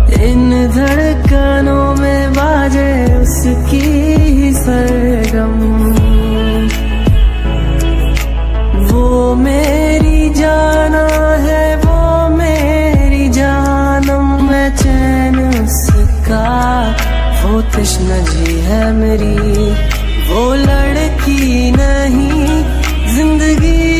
इन धड़कनों में बाजे उसकी ही सरगम। वो मेरी जाना है, वो मेरी जानम, मैं चैन उसका, वो तृष्णा जी है मेरी। वो लड़की नहीं जिंदगी